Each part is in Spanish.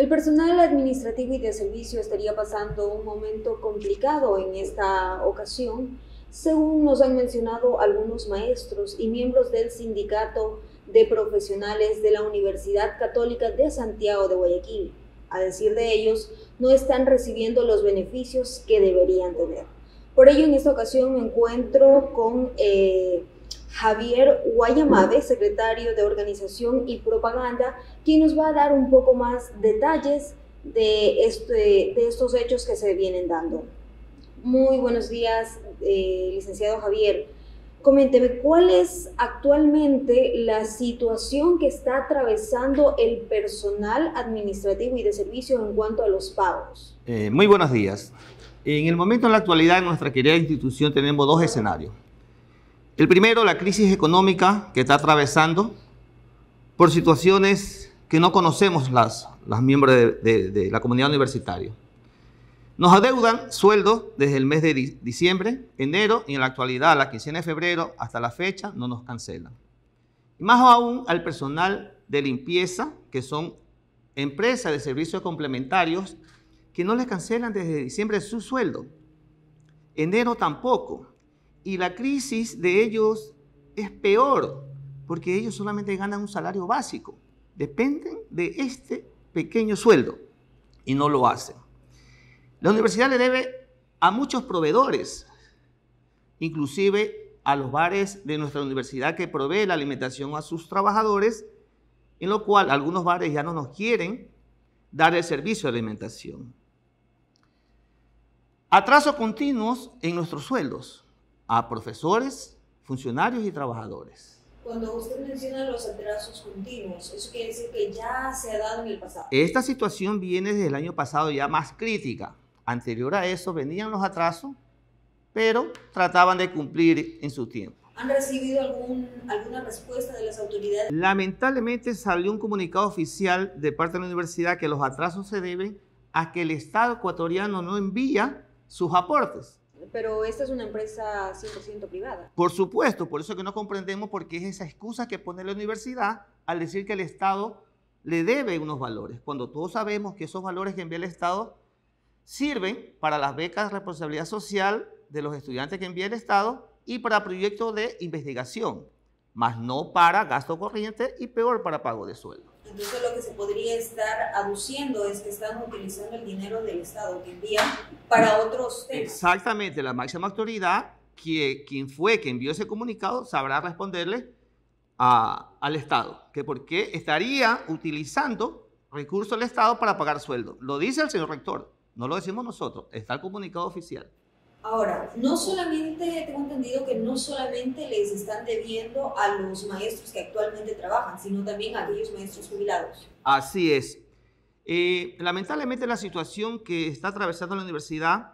El personal administrativo y de servicio estaría pasando un momento complicado en esta ocasión, según nos han mencionado algunos maestros y miembros del Sindicato de Profesionales de la Universidad Católica de Santiago de Guayaquil. A decir de ellos, no están recibiendo los beneficios que deberían tener. Por ello, en esta ocasión me encuentro con Javier Guayamabe, secretario de Organización y Propaganda, quien nos va a dar un poco más detalles de estos hechos que se vienen dando. Muy buenos días, licenciado Javier. Coménteme, ¿cuál es actualmente la situación que está atravesando el personal administrativo y de servicio en cuanto a los pagos? Muy buenos días. En el momento, en la actualidad, en nuestra querida institución tenemos dos escenarios. El primero, la crisis económica que está atravesando por situaciones que no conocemos las miembros de la comunidad universitaria. Nos adeudan sueldos desde el mes de diciembre, enero, y en la actualidad, la quincena de febrero, hasta la fecha, no nos cancelan. Y más aún al personal de limpieza, que son empresas de servicios complementarios, que no les cancelan desde diciembre su sueldo. Enero tampoco. Y la crisis de ellos es peor, porque ellos solamente ganan un salario básico. Dependen de este pequeño sueldo y no lo hacen. La universidad le debe a muchos proveedores, inclusive a los bares de nuestra universidad que provee la alimentación a sus trabajadores, en lo cual algunos bares ya no nos quieren dar el servicio de alimentación. Atrasos continuos en nuestros sueldos a profesores, funcionarios y trabajadores. Cuando usted menciona los atrasos continuos, ¿eso quiere decir que ya se ha dado en el pasado? Esta situación viene desde el año pasado ya más crítica. Anterior a eso venían los atrasos, pero trataban de cumplir en su tiempo. ¿Han recibido alguna respuesta de las autoridades? Lamentablemente salió un comunicado oficial de parte de la universidad que los atrasos se deben a que el Estado ecuatoriano no envía sus aportes. Pero esta es una empresa 100% privada. Por supuesto, por eso que no comprendemos por qué es esa excusa que pone la universidad al decir que el Estado le debe unos valores, cuando todos sabemos que esos valores que envía el Estado sirven para las becas de responsabilidad social de los estudiantes que envía el Estado y para proyectos de investigación, más no para gasto corriente y peor para pago de sueldo. Entonces lo que se podría estar aduciendo es que están utilizando el dinero del Estado que envían para otros temas. Exactamente, la máxima autoridad, quien fue que envió ese comunicado, sabrá responderle al Estado, que por qué estaría utilizando recursos del Estado para pagar sueldo. Lo dice el señor rector, no lo decimos nosotros, está el comunicado oficial. Ahora, tengo entendido que no solamente les están debiendo a los maestros que actualmente trabajan, sino también a aquellos maestros jubilados. Así es. Lamentablemente la situación que está atravesando la universidad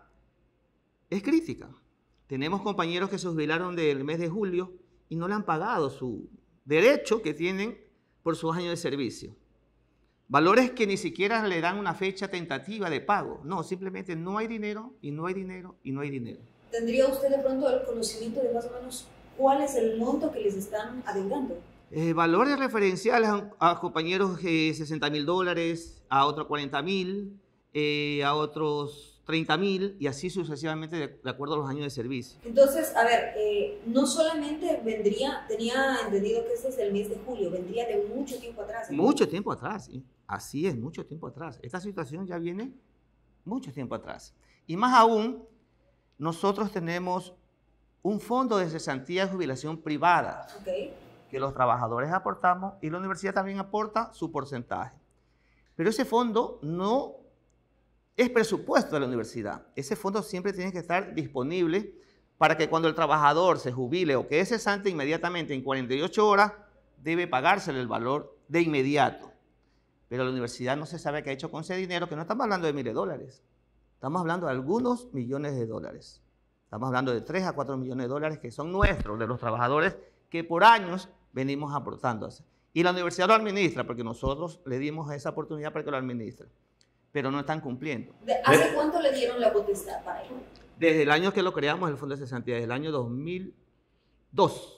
es crítica. Tenemos compañeros que se jubilaron del mes de julio y no le han pagado su derecho que tienen por sus años de servicio. Valores que ni siquiera le dan una fecha tentativa de pago. No, simplemente no hay dinero y no hay dinero y no hay dinero. ¿ ¿Tendría usted de pronto el conocimiento de más o menos cuál es el monto que les están adeudando? Valores referenciales a compañeros $60.000, a otros 40.000, a otros 30.000 y así sucesivamente de acuerdo a los años de servicio. Entonces, a ver, no solamente tenía entendido que este es el mes de julio, vendría de mucho tiempo atrás. Mucho tiempo atrás, sí. Así es, mucho tiempo atrás. Esta situación ya viene mucho tiempo atrás. Y más aún, nosotros tenemos un fondo de cesantía de jubilación privada, que los trabajadores aportamos y la universidad también aporta su porcentaje. Pero ese fondo no es presupuesto de la universidad. Ese fondo siempre tiene que estar disponible para que cuando el trabajador se jubile o quede cesante inmediatamente en 48 horas, debe pagársele el valor de inmediato. Pero la universidad no se sabe qué ha hecho con ese dinero, que no estamos hablando de miles de dólares. Estamos hablando de algunos millones de dólares. Estamos hablando de 3 a 4 millones de dólares que son nuestros, de los trabajadores que por años venimos aportando. Y la universidad lo administra, porque nosotros le dimos esa oportunidad para que lo administre, pero no están cumpliendo. ¿Hace cuánto le dieron la potestad para ello? Desde el año que lo creamos, el Fondo de Cesantía, desde el año 2002.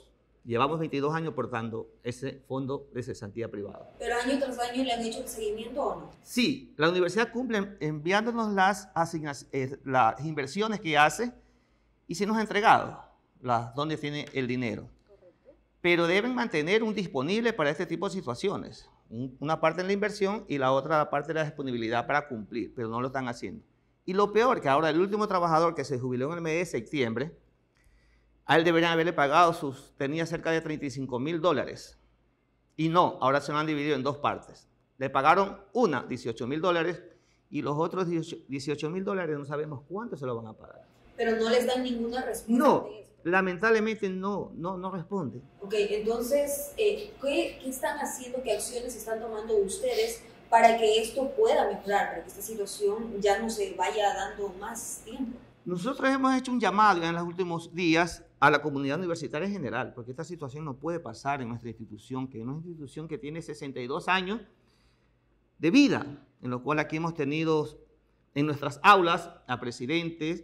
Llevamos 22 años portando ese fondo de cesantía privada. ¿Pero año tras año le han hecho el seguimiento o no? Sí, la universidad cumple enviándonos las inversiones que hace y se nos ha entregado donde tiene el dinero. Correcto. Pero deben mantener un disponible para este tipo de situaciones. Una parte en la inversión y la otra parte de la disponibilidad para cumplir, pero no lo están haciendo. Y lo peor, que ahora el último trabajador que se jubiló en el mes de septiembre, a él deberían haberle pagado tenía cerca de $35,000. Y no, ahora se lo han dividido en dos partes. Le pagaron $18,000 y los otros $18,000 no sabemos cuánto se lo van a pagar. Pero no les dan ninguna respuesta. No, de esto. lamentablemente no responde. Ok, entonces, ¿qué están haciendo, qué acciones están tomando ustedes para que esto pueda mejorar, para que esta situación ya no se vaya dando más tiempo? Nosotros hemos hecho un llamado en los últimos días a la comunidad universitaria en general, porque esta situación no puede pasar en nuestra institución, que es una institución que tiene 62 años de vida, en lo cual aquí hemos tenido en nuestras aulas a presidentes,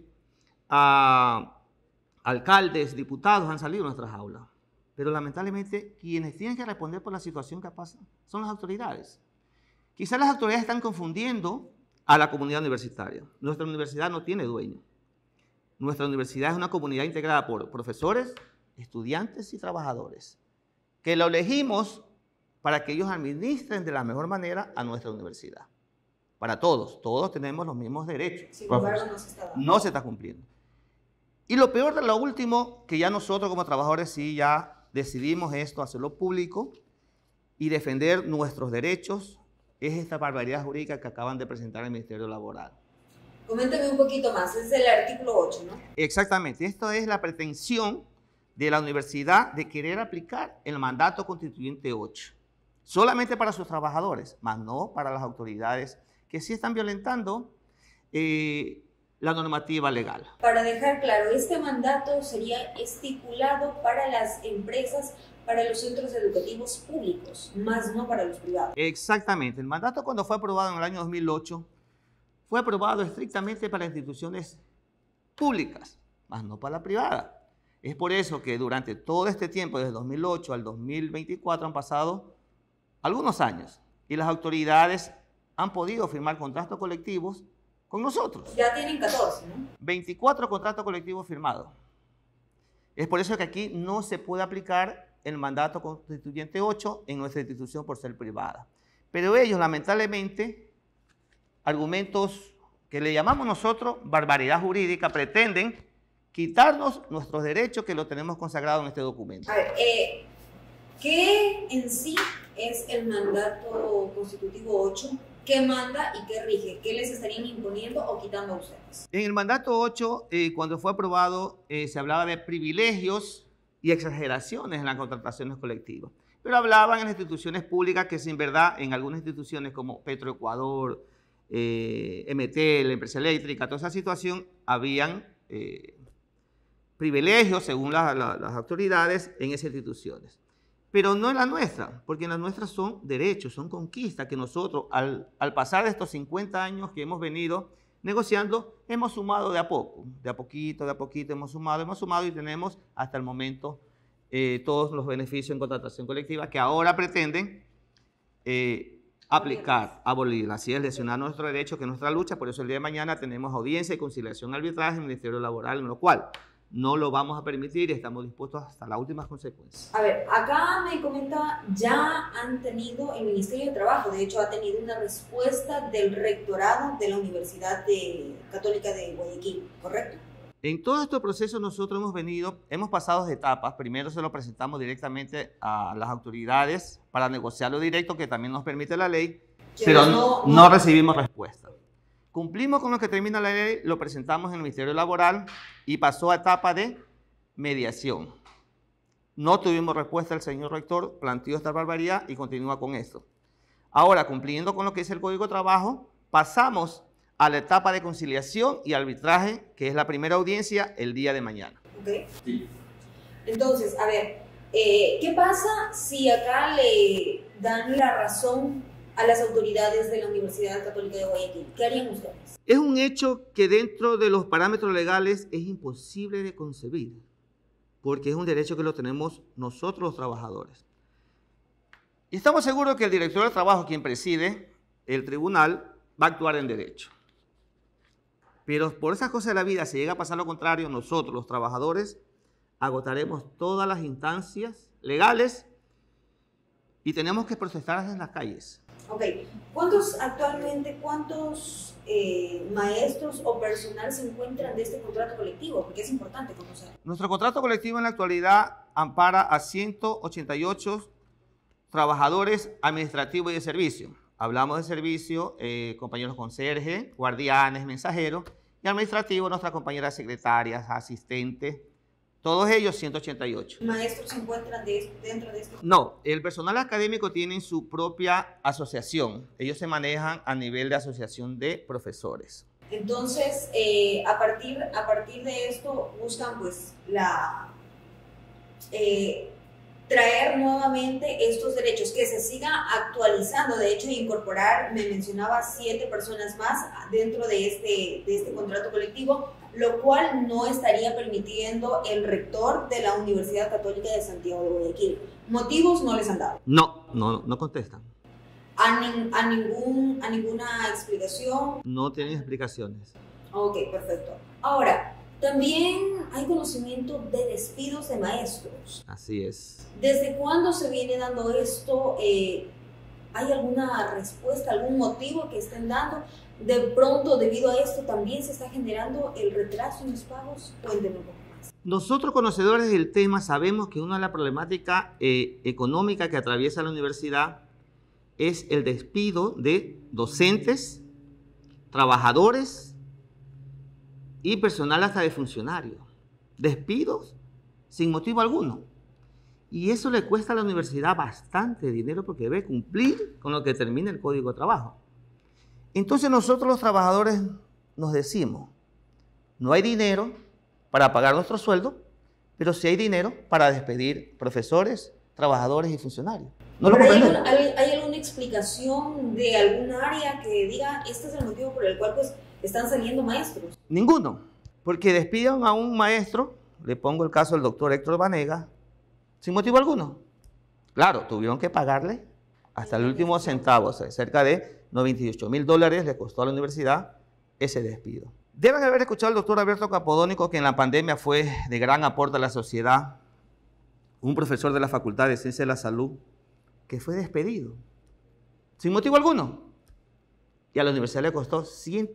a alcaldes, diputados han salido de nuestras aulas. Pero lamentablemente quienes tienen que responder por la situación que pasa son las autoridades. Quizás las autoridades están confundiendo a la comunidad universitaria. Nuestra universidad no tiene dueño. Nuestra universidad es una comunidad integrada por profesores, estudiantes y trabajadores, que lo elegimos para que ellos administren de la mejor manera a nuestra universidad. Para todos tenemos los mismos derechos. Sin embargo, no se está dando. No se está cumpliendo. Y lo peor de lo último, que ya nosotros como trabajadores sí ya decidimos esto, hacerlo público y defender nuestros derechos, es esta barbaridad jurídica que acaban de presentar el Ministerio Laboral. Coméntame un poquito más, es el artículo 8, ¿no? Exactamente, esto es la pretensión de la universidad de querer aplicar el mandato constituyente 8, solamente para sus trabajadores, más no para las autoridades que sí están violentando la normativa legal. Para dejar claro, este mandato sería estipulado para las empresas, para los centros educativos públicos, más no para los privados. Exactamente, el mandato cuando fue aprobado en el año 2008, fue aprobado estrictamente para instituciones públicas, más no para la privada. Es por eso que durante todo este tiempo, desde 2008 al 2024, han pasado algunos años y las autoridades han podido firmar contratos colectivos con nosotros. Ya tienen 14, ¿no? 24 contratos colectivos firmados. Es por eso que aquí no se puede aplicar el mandato constituyente 8 en nuestra institución por ser privada. Pero ellos, lamentablemente, argumentos que le llamamos nosotros barbaridad jurídica, pretenden quitarnos nuestros derechos que los tenemos consagrados en este documento. A ver, ¿qué en sí es el mandato constitutivo 8? ¿Qué manda y qué rige? ¿Qué les estarían imponiendo o quitando a ustedes? En el mandato 8, cuando fue aprobado, se hablaba de privilegios y exageraciones en las contrataciones colectivas. Pero hablaban en las instituciones públicas que, sin verdad, en algunas instituciones como Petroecuador, MT, la empresa eléctrica, toda esa situación, habían privilegios, según las autoridades, en esas instituciones. Pero no en la nuestra, porque en las nuestras son derechos, son conquistas que nosotros, al pasar de estos 50 años que hemos venido negociando, hemos sumado de a poco, de a poquito, hemos sumado y tenemos hasta el momento todos los beneficios en contratación colectiva que ahora pretenden aplicar, abolir. Así es, lesionar nuestro derecho, que es nuestra lucha. Por eso el día de mañana tenemos audiencia y conciliación arbitraje en el Ministerio Laboral, en lo cual no lo vamos a permitir y estamos dispuestos hasta las últimas consecuencias. A ver, acá me comenta, ya han tenido el Ministerio de Trabajo, de hecho ha tenido una respuesta del rectorado de la Universidad Católica de Guayaquil, ¿correcto? En todo este proceso nosotros hemos pasado de etapas. Primero se lo presentamos directamente a las autoridades para negociarlo directo, que también nos permite la ley, pero no recibimos respuesta. Cumplimos con lo que termina la ley, lo presentamos en el Ministerio Laboral y pasó a etapa de mediación. No tuvimos respuesta, el señor rector planteó esta barbaridad y continúa con esto. Ahora, cumpliendo con lo que dice el Código de Trabajo, pasamos a la etapa de conciliación y arbitraje, que es la primera audiencia el día de mañana. Okay. Sí. Entonces, a ver, ¿qué pasa si acá le dan la razón a las autoridades de la Universidad Católica de Guayaquil? ¿Qué harían ustedes? Es un hecho que dentro de los parámetros legales es imposible de concebir. porque es un derecho que lo tenemos nosotros los trabajadores. Y estamos seguros que el director del trabajo, quien preside el tribunal, va a actuar en derecho. Pero por esas cosas de la vida, si llega a pasar lo contrario, nosotros los trabajadores agotaremos todas las instancias legales y tenemos que protestar en las calles. Ok, actualmente cuántos maestros o personal se encuentran de este contrato colectivo? Porque es importante conocer. Nuestro contrato colectivo en la actualidad ampara a 188 trabajadores administrativos y de servicio. Hablamos de servicio, compañeros conserje, guardianes, mensajeros, y administrativo, nuestras compañeras secretarias, asistentes, todos ellos 188. ¿Maestros se encuentran dentro de esto? No, el personal académico tiene su propia asociación. Ellos se manejan a nivel de asociación de profesores. Entonces, a partir de esto, buscan pues traer nuevamente estos derechos, que se siga actualizando, de hecho incorporar, me mencionaba 7 personas más dentro de este contrato colectivo, lo cual no estaría permitiendo el rector de la Universidad Católica de Santiago de Guayaquil. ¿Motivos no les han dado? No contestan. ¿A ninguna explicación? No tienen explicaciones. Ok, perfecto. Ahora, también hay conocimiento de despidos de maestros. Así es. ¿Desde cuándo se viene dando esto? ¿Hay alguna respuesta, algún motivo que estén dando? De pronto, debido a esto, también se está generando el retraso en los pagos. Cuéntenme un poco más. Nosotros, conocedores del tema, sabemos que una de las problemáticas económicas que atraviesa la universidad es el despido de docentes, trabajadores y personal hasta de funcionarios. Despidos sin motivo alguno. Y eso le cuesta a la universidad bastante dinero porque debe cumplir con lo que termina el Código de Trabajo. Entonces nosotros los trabajadores nos decimos, no hay dinero para pagar nuestro sueldo, pero sí hay dinero para despedir profesores, trabajadores y funcionarios. ¿No lo comprenden? ¿Hay alguna explicación de algún área que diga, este es el motivo por el cual pues están saliendo maestros? Ninguno, porque despidan a un maestro, le pongo el caso del doctor Héctor Vanega, sin motivo alguno. Claro, tuvieron que pagarle hasta el último centavo, o sea, cerca de $98,000 le costó a la universidad ese despido. Deben haber escuchado al doctor Alberto Capodónico, que en la pandemia fue de gran aporte a la sociedad, un profesor de la Facultad de Ciencias de la Salud, que fue despedido, sin motivo alguno. Y a la universidad le costó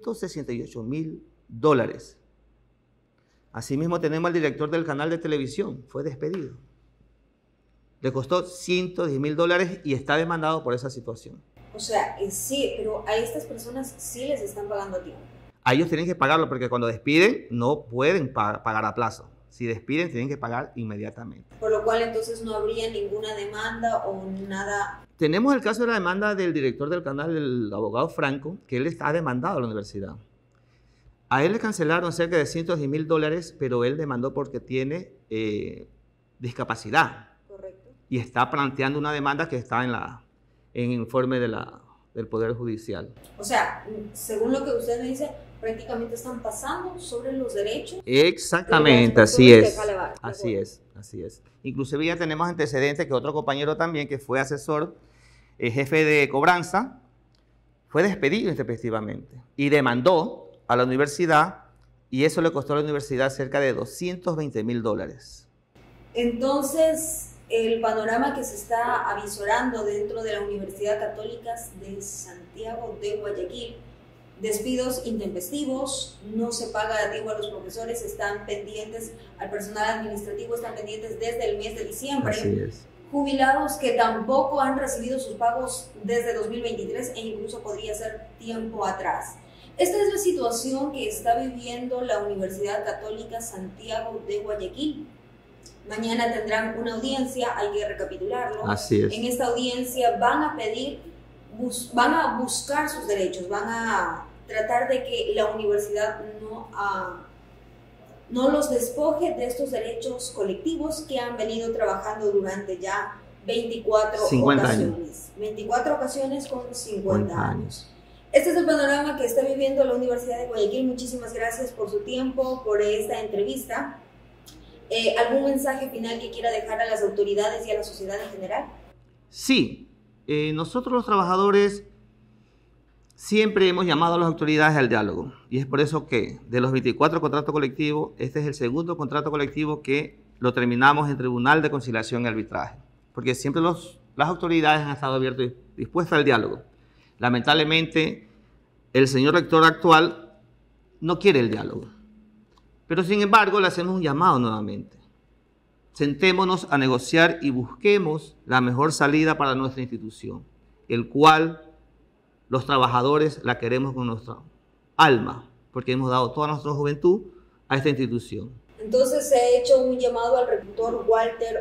$168,000. Asimismo tenemos al director del canal de televisión, fue despedido. Le costó $110,000 y está demandado por esa situación. O sea, sí, pero a estas personas sí les están pagando a tiempo. A ellos tienen que pagarlo porque cuando despiden no pueden pagar a plazo. Si despiden tienen que pagar inmediatamente. Por lo cual entonces no habría ninguna demanda o nada. Tenemos el caso de la demanda del director del canal, el abogado Franco, que él está demandado a la universidad. A él le cancelaron cerca de $110,000, pero él demandó porque tiene discapacidad. Correcto. Y está planteando una demanda que está en el informe del Poder Judicial. O sea, según lo que usted me dice, prácticamente están pasando sobre los derechos. Exactamente, así es. Así es. Inclusive ya tenemos antecedentes que otro compañero también, que fue asesor, jefe de cobranza, fue despedido intempestivamente y demandó a la universidad, y eso le costó a la universidad cerca de $220,000. Entonces, el panorama que se está avisorando dentro de la Universidad Católica de Santiago de Guayaquil, despidos intempestivos, no se paga a tiempo a los profesores, están pendientes, al personal administrativo están pendientes desde el mes de diciembre. Así es. Jubilados que tampoco han recibido sus pagos desde 2023 e incluso podría ser tiempo atrás. Esta es la situación que está viviendo la Universidad Católica Santiago de Guayaquil. Mañana tendrán una audiencia, hay que recapitularlo. Así es. En esta audiencia van a buscar sus derechos, van a tratar de que la universidad no los despoje de estos derechos colectivos que han venido trabajando durante ya 24 ocasiones. 24 ocasiones con 50 años. Este es el panorama que está viviendo la Universidad de Guayaquil. Muchísimas gracias por su tiempo, por esta entrevista. ¿Algún mensaje final que quiera dejar a las autoridades y a la sociedad en general? Sí, nosotros los trabajadores siempre hemos llamado a las autoridades al diálogo, y es por eso que de los 24 contratos colectivos, este es el segundo contrato colectivo que lo terminamos en Tribunal de Conciliación y Arbitraje, porque siempre las autoridades han estado abiertas y dispuestas al diálogo. Lamentablemente, el señor rector actual no quiere el diálogo, pero sin embargo le hacemos un llamado nuevamente. Sentémonos a negociar y busquemos la mejor salida para nuestra institución, el cual los trabajadores la queremos con nuestra alma, porque hemos dado toda nuestra juventud a esta institución. Entonces se ha hecho un llamado al rector Walter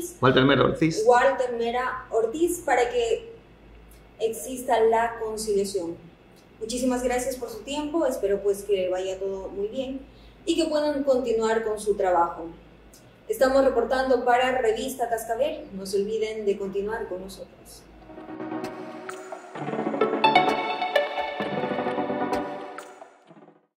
Mera Ortiz para que exista la conciliación. Muchísimas gracias por su tiempo, espero pues que vaya todo muy bien y que puedan continuar con su trabajo. Estamos reportando para Revista Cascabel, no se olviden de continuar con nosotros.